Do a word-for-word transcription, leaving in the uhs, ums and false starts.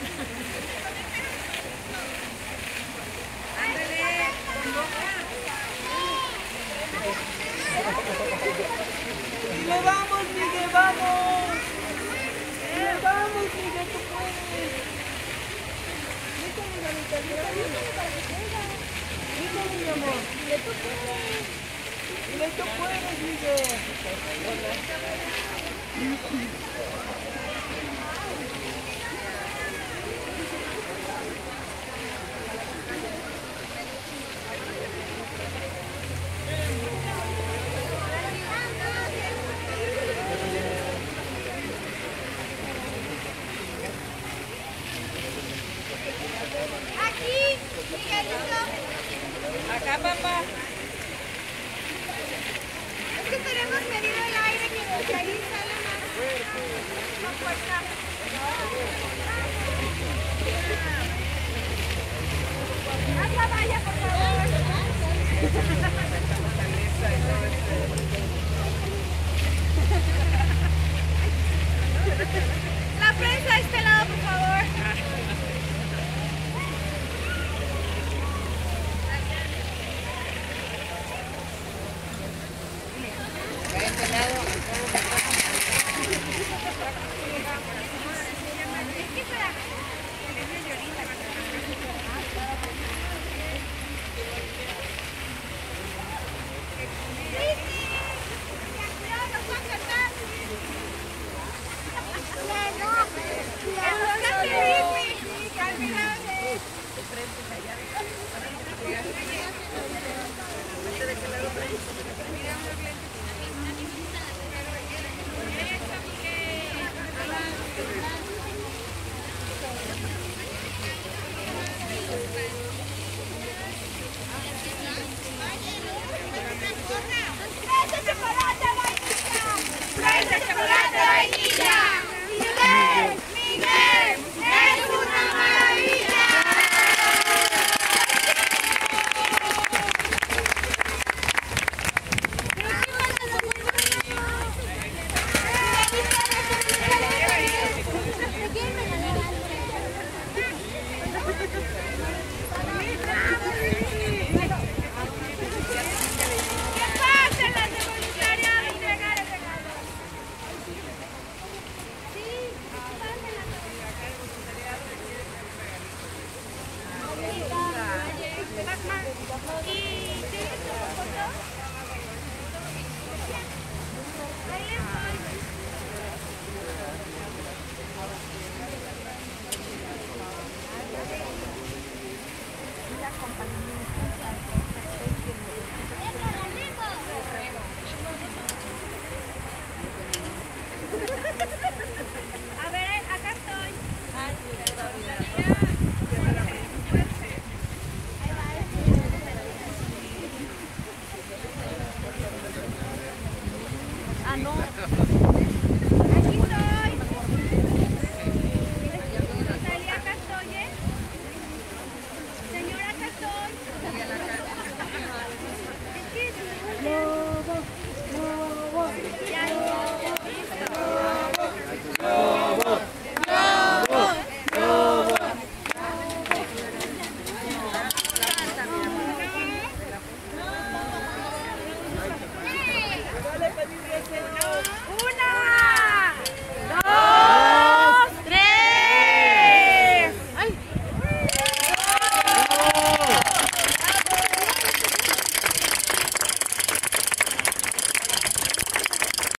¡Dile vamos, Miguel, vamos! ¡Dile vamos, Miguel, tú puedes! Dígame, mamita, dígame para que tenga. Dígame, mi amor. Dile tú puedes. Dile tú puedes, Miguel. Aquí, Miguelito. Acá, papá. Es que tenemos medido el aire que desde ahí sale más, más fuerza. Haz la valla, por favor. La prensa está en la